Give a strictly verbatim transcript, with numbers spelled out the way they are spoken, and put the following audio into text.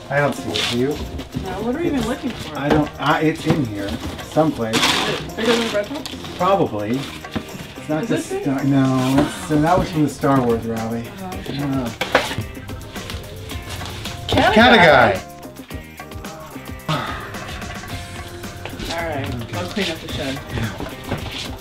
I don't see it. Do you? No, what are you even looking for? I don't. I, it's in here someplace. Is it bigger than the Red Box? Probably. It's not Is the this it? Star. No, it's, so that was from the Star Wars rally. Uh, Uh, Canada Alright, I'll clean up the shed.